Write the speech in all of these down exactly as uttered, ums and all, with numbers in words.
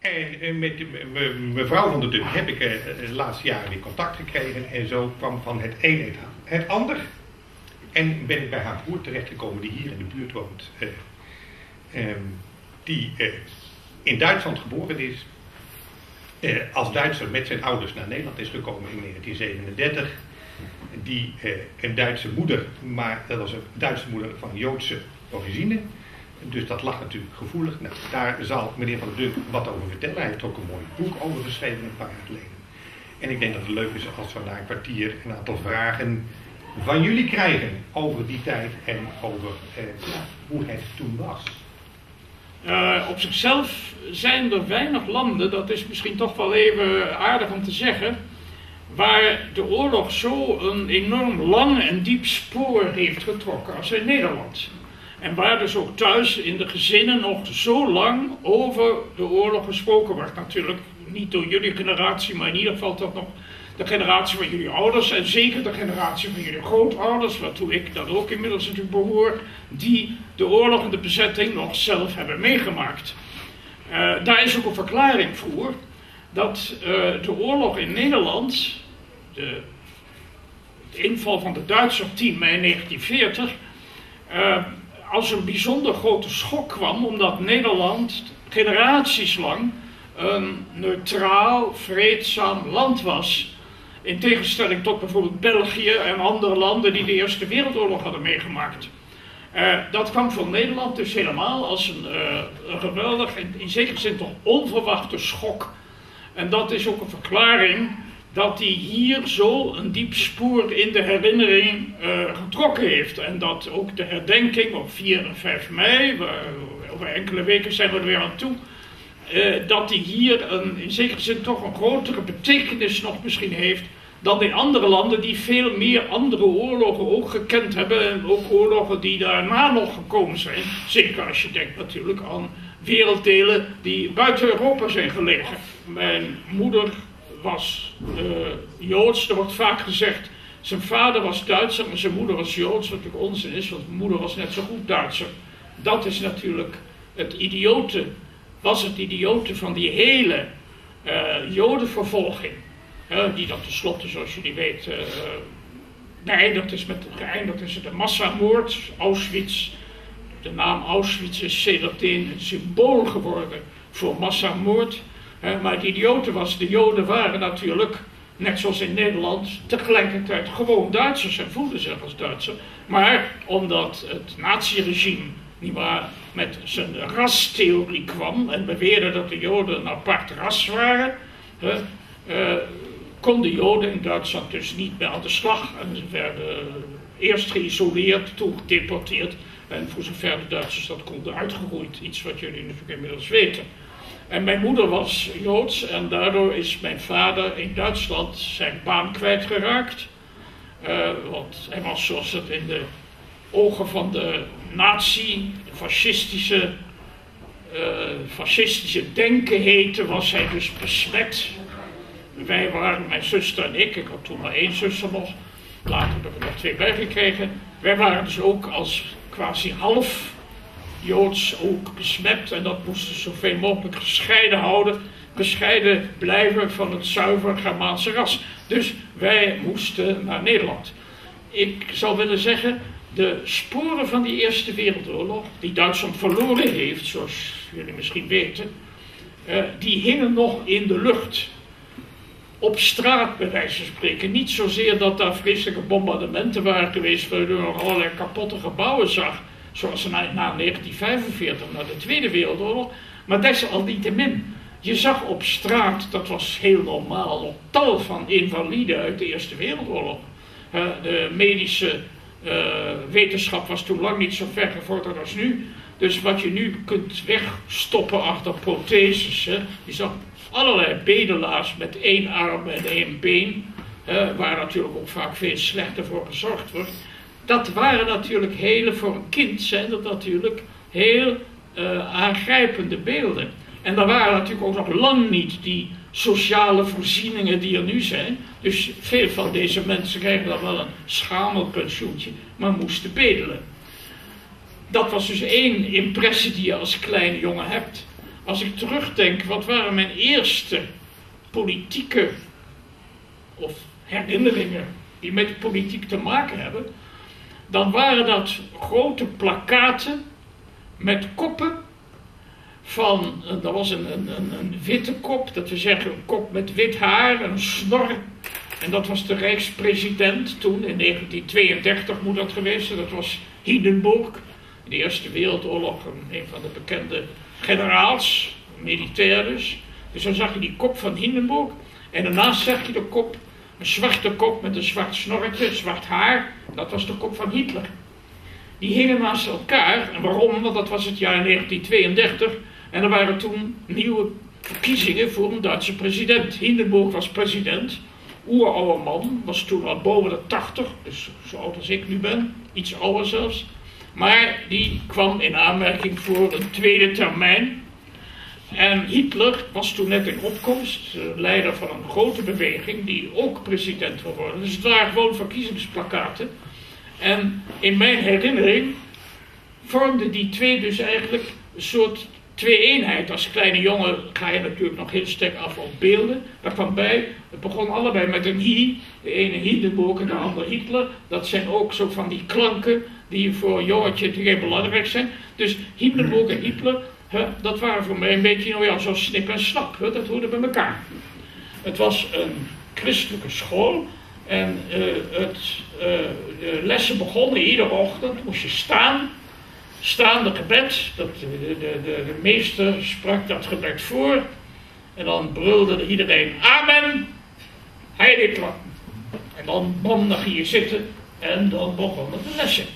En uh, met uh, mevrouw van der Dun heb ik uh, de laatste jaren weer contact gekregen. En zo kwam van het een het, het ander. En ben ik bij haar broer terechtgekomen die hier in de buurt woont. Uh, um, die uh, in Duitsland geboren is. Uh, als Duitser met zijn ouders naar Nederland is gekomen in negentien zevenendertig. Die uh, een Duitse moeder, maar dat was een Duitse moeder van Joodse origine. Dus dat lag natuurlijk gevoelig. Nou, daar zal meneer Van der Dun wat over vertellen. Hij heeft ook een mooi boek over geschreven een paar jaar geleden. En ik denk dat het leuk is als we na een kwartier een aantal vragen van jullie krijgen over die tijd en over uh, ja, hoe het toen was. Uh, op zichzelf zijn er weinig landen, dat is misschien toch wel even aardig om te zeggen, waar de oorlog zo een enorm lang en diep spoor heeft getrokken als in Nederland. En waar dus ook thuis in de gezinnen nog zo lang over de oorlog gesproken wordt. Natuurlijk niet door jullie generatie, maar in ieder geval toch nog de generatie van jullie ouders. En zeker de generatie van jullie grootouders, waartoe ik dat ook inmiddels natuurlijk behoor. Die de oorlog en de bezetting nog zelf hebben meegemaakt. Uh, daar is ook een verklaring voor. Dat uh, de oorlog in Nederland, de, de inval van de Duitsers op tien mei negentien veertig... Uh, als een bijzonder grote schok kwam, omdat Nederland generaties lang een neutraal, vreedzaam land was. In tegenstelling tot bijvoorbeeld België en andere landen die de Eerste Wereldoorlog hadden meegemaakt. Uh, dat kwam voor Nederland dus helemaal als een, uh, een geweldig en in zekere zin toch onverwachte schok. En dat is ook een verklaring dat hij hier zo een diep spoor in de herinnering uh, getrokken heeft. En dat ook de herdenking op vier en vijf mei, waar, over enkele weken zijn we er weer aan toe, uh, dat hij hier een, in zekere zin toch een grotere betekenis nog misschien heeft dan in andere landen die veel meer andere oorlogen ook gekend hebben. En ook oorlogen die daarna nog gekomen zijn. Zeker als je denkt natuurlijk aan werelddelen die buiten Europa zijn gelegen. Mijn moeder was uh, Joods, er wordt vaak gezegd, zijn vader was Duitser, maar zijn moeder was Joods, wat natuurlijk onzin is, want zijn moeder was net zo goed Duitser. Dat is natuurlijk het idiote, was het idiote van die hele uh, Jodenvervolging, uh, die dan tenslotte, zoals jullie weten, uh, geëindigd is met geëindigd is het een massamoord, Auschwitz. De naam Auschwitz is sedertdien een symbool geworden voor massamoord. Uh, maar het idiote was, de Joden waren natuurlijk, net zoals in Nederland, tegelijkertijd gewoon Duitsers en voelden zich als Duitser. Maar omdat het naziregime nietwaar, met zijn rastheorie kwam en beweerde dat de Joden een apart ras waren, uh, uh, konden Joden in Duitsland dus niet meer aan de slag. En ze werden eerst geïsoleerd, toen gedeporteerd en voor zover de Duitsers dat konden uitgeroeid. Iets wat jullie natuurlijk inmiddels weten. En mijn moeder was Joods en daardoor is mijn vader in Duitsland zijn baan kwijtgeraakt. Uh, want hij was, zoals het in de ogen van de nazi, de fascistische, uh, fascistische denken heette, was hij dus besmet. Wij waren, mijn zuster en ik, ik had toen maar één zuster nog, later hebben we er nog twee bijgekregen. Wij waren dus ook als quasi half Joods ook besmet en dat moesten zoveel mogelijk gescheiden houden, gescheiden blijven van het zuiver Germaanse ras. Dus wij moesten naar Nederland. Ik zou willen zeggen, de sporen van die Eerste Wereldoorlog, die Duitsland verloren heeft, zoals jullie misschien weten, uh, die hingen nog in de lucht. Op straat, bij wijze van spreken. Niet zozeer dat daar vreselijke bombardementen waren geweest, waardoor je nog allerlei kapotte gebouwen zag, zoals na, na negentien vijfenveertig, na de Tweede Wereldoorlog. Maar desalniettemin, je zag op straat, dat was heel normaal, een tal van invaliden uit de Eerste Wereldoorlog. Uh, de medische uh, wetenschap was toen lang niet zo ver gevorderd als nu. Dus wat je nu kunt wegstoppen achter protheses, hè, je zag allerlei bedelaars met één arm en één been, uh, waar natuurlijk ook vaak veel slechter voor gezorgd wordt. Dat waren natuurlijk hele, voor een kind zijn dat natuurlijk heel uh, aangrijpende beelden. En er waren natuurlijk ook nog lang niet die sociale voorzieningen die er nu zijn. Dus veel van deze mensen kregen dan wel een schamelpensioentje, maar moesten bedelen. Dat was dus één impressie die je als kleine jongen hebt. als ik terugdenk, wat waren mijn eerste politieke of herinneringen die met de politiek te maken hebben, dan waren dat grote plakkaten met koppen van, dat was een, een, een witte kop, dat we zeggen een kop met wit haar, een snor. En dat was de Rijkspresident toen, in negentien tweeëndertig moet dat geweest zijn, dat was Hindenburg. In de Eerste Wereldoorlog een, een van de bekende generaals, militair dus. Dus dan zag je die kop van Hindenburg en daarnaast zag je de kop, een zwarte kop met een zwart snorretje, zwart haar. Dat was de kop van Hitler. Die hingen naast elkaar. En waarom? Want dat was het jaar negentien tweeëndertig. En er waren toen nieuwe verkiezingen voor een Duitse president. Hindenburg was president. Oeroude man, was toen al boven de tachtig, dus zo oud als ik nu ben, iets ouder zelfs. Maar die kwam in aanmerking voor een tweede termijn. En Hitler was toen net in opkomst, leider van een grote beweging die ook president wil worden. Dus het waren gewoon verkiezingsplakkaten. En in mijn herinnering vormden die twee dus eigenlijk een soort twee-eenheid. Als kleine jongen ga je natuurlijk nog heel sterk af op beelden. Daar kwam bij, het begon allebei met een hi, de ene Hindenburg en de andere Hitler. Dat zijn ook zo van die klanken die voor een jongetje heel belangrijk zijn. Dus Hindenburg en Hitler, hè, dat waren voor mij een beetje nou ja, zo snip en snap. Hè, dat hoorde bij elkaar. Het was een christelijke school. En uh, het, uh, de lessen begonnen iedere ochtend, moest je staan, staande gebed, dat, de, de, de, de meester sprak dat gebed voor en dan brulde iedereen amen, Heil Hitler. En dan, bam, dan ging je zitten en dan begonnen de lessen.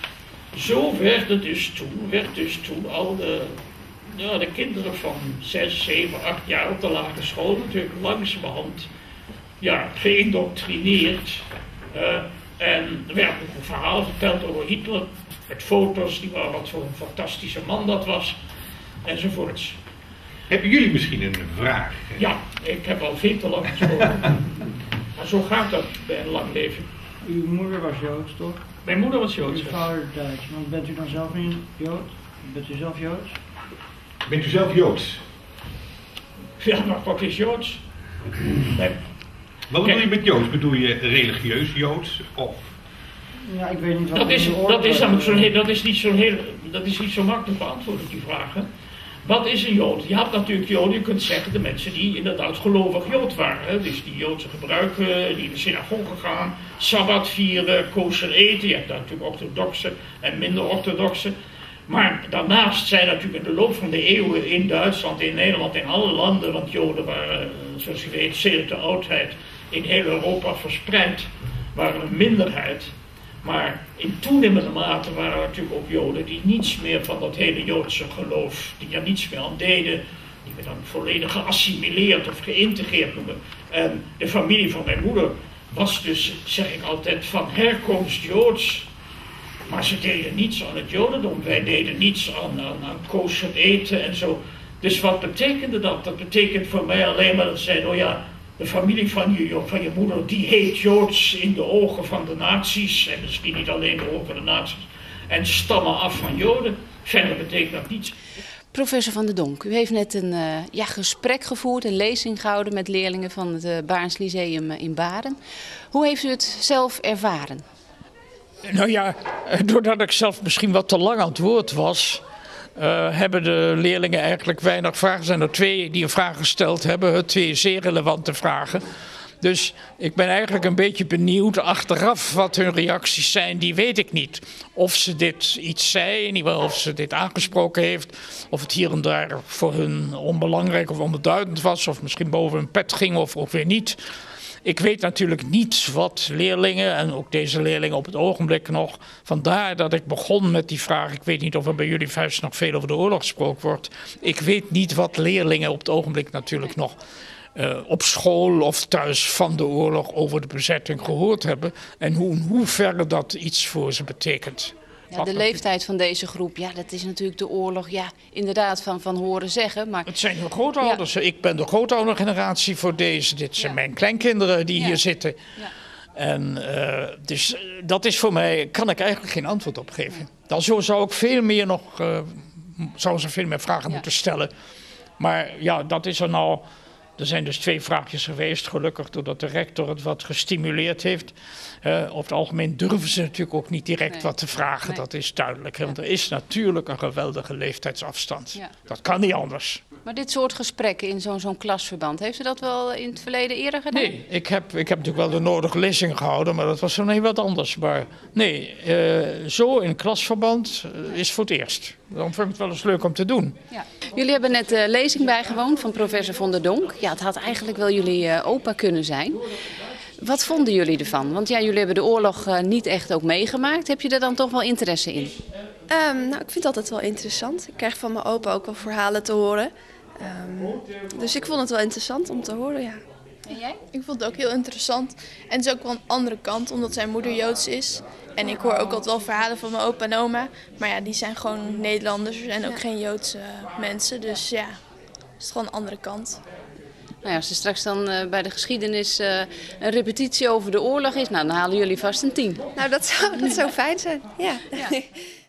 Zo werd het dus toen, werd dus toen al de, ja, de kinderen van zes, zeven, acht jaar op de lagere school natuurlijk langzamerhand ja, geïndoctrineerd. Uh, en er werd ook een verhaal verteld over Hitler, met foto's, die waren wat voor een fantastische man dat was, enzovoorts. Hebben jullie misschien een vraag? Ja, ik heb al veel te lang gesproken. Maar zo gaat dat bij een lang leven. Uw moeder was Joods, toch? Mijn moeder was Joods. Uw vader Duits. Want bent u dan zelf een Jood? Bent u zelf Joods? Bent u zelf Joods? Ja, maar wat is Joods? Nee. Wat bedoel je met Joods? Bedoel je religieus Joods? Of? Ja, ik weet niet wat Dat is, de dat is, oorlog, zo heel, dat is niet zo heel, dat is niet zo makkelijk beantwoord op die vragen. Wat is een Jood? Je had natuurlijk Joden, je kunt zeggen de mensen die inderdaad gelovig Jood waren. Hè? Dus die Joodse gebruiken, die in de synagoge gaan, Sabbat vieren, kosher eten. Je hebt daar natuurlijk orthodoxe en minder orthodoxe. Maar daarnaast zijn natuurlijk in de loop van de eeuwen in Duitsland, in Nederland, in alle landen, want Joden waren, zoals je weet, sedert de oudheid in heel Europa verspreid, waren een minderheid. Maar in toenemende mate waren er natuurlijk ook Joden die niets meer van dat hele Joodse geloof, die er niets meer aan deden, die we dan volledig geassimileerd of geïntegreerd noemen. En de familie van mijn moeder was dus, zeg ik altijd, van herkomst Joods. Maar ze deden niets aan het Jodendom, wij deden niets aan, aan, aan kosher eten en zo. Dus wat betekende dat? Dat betekent voor mij alleen maar dat zij, oh ja, de familie van je, van je moeder, die heet Joods in de ogen van de nazi's. En misschien niet alleen de ogen van de nazi's. En stammen af van Joden. Verder betekent dat niets. Professor Van der Donk, u heeft net een uh, ja, gesprek gevoerd, een lezing gehouden met leerlingen van het uh, Baarns Lyceum in Baren. Hoe heeft u het zelf ervaren? Nou ja, doordat ik zelf misschien wat te lang aan het woord was, Uh, hebben de leerlingen eigenlijk weinig vragen. Er zijn er twee die een vraag gesteld hebben, twee zeer relevante vragen. Dus ik ben eigenlijk een beetje benieuwd achteraf wat hun reacties zijn, die weet ik niet. Of ze dit iets zei, of ze dit aangesproken heeft, of het hier en daar voor hun onbelangrijk of onbeduidend was, of misschien boven hun pet ging of ook weer niet. Ik weet natuurlijk niet wat leerlingen, en ook deze leerlingen op het ogenblik nog, vandaar dat ik begon met die vraag, ik weet niet of er bij jullie vuist nog veel over de oorlog gesproken wordt. Ik weet niet wat leerlingen op het ogenblik natuurlijk nog uh, op school of thuis van de oorlog over de bezetting gehoord hebben. En hoe, in hoeverre dat iets voor ze betekent. Ja, de leeftijd van deze groep, ja, dat is natuurlijk de oorlog, ja, inderdaad van, van horen zeggen. Maar het zijn hun grootouders. Ja. Ik ben de grootoudergeneratie voor deze. Dit zijn ja. mijn kleinkinderen die ja. hier zitten. Ja. En uh, dus dat is voor mij, kan ik eigenlijk geen antwoord op geven. Dan zo zou ik veel meer nog, uh, zou ze veel meer vragen ja. moeten stellen. Maar ja, dat is er nou. Er zijn dus twee vraagjes geweest, gelukkig doordat de rector het wat gestimuleerd heeft. Uh, over het algemeen durven ze natuurlijk ook niet direct nee. wat te vragen, nee. dat is duidelijk. Ja. Want er is natuurlijk een geweldige leeftijdsafstand. Ja. Dat kan niet anders. Maar dit soort gesprekken in zo'n zo'n klasverband, heeft u dat wel in het verleden eerder gedaan? Nee, ik heb, ik heb natuurlijk wel de nodige lezing gehouden, maar dat was dan heel wat anders. Maar nee, uh, zo in klasverband uh, is voor het eerst. Dan vind ik het wel eens leuk om te doen. Ja. Jullie hebben net de lezing bijgewoond van professor Von der Donk. Ja, het had eigenlijk wel jullie uh, opa kunnen zijn. Wat vonden jullie ervan? Want ja, jullie hebben de oorlog uh, niet echt ook meegemaakt. Heb je er dan toch wel interesse in? Um, nou, ik vind het altijd wel interessant. Ik krijg van mijn opa ook wel verhalen te horen. Um, dus ik vond het wel interessant om te horen, ja. En jij? Ik vond het ook heel interessant. En het is ook wel een andere kant, omdat zijn moeder Joods is. En ik hoor ook altijd wel verhalen van mijn opa en oma. Maar ja, die zijn gewoon Nederlanders. Er zijn ook ja. geen Joodse mensen. Dus ja, het is gewoon een andere kant. Nou ja, als er straks dan uh, bij de geschiedenis uh, een repetitie over de oorlog is, nou, dan halen jullie vast een tien. Nou, dat zou, dat zou fijn zijn, ja. ja.